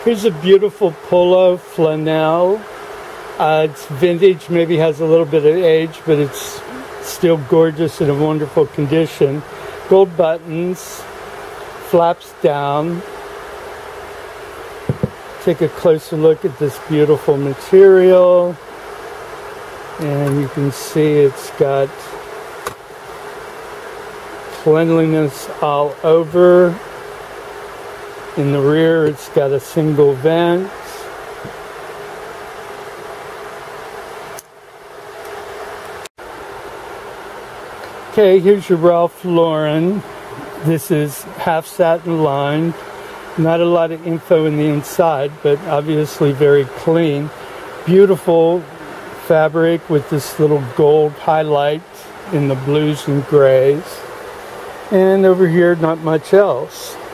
Here's a beautiful polo flannel. It's vintage, maybe has a little bit of age, but it's still gorgeous in a wonderful condition. Gold buttons, flaps down. Take a closer look at this beautiful material. And you can see it's got cleanliness all over. In the rear, it's got a single vent. Okay, here's your Ralph Lauren. This is half satin lined. Not a lot of info in the inside, but obviously very clean. Beautiful fabric with this little gold highlight in the blues and grays. And over here, not much else.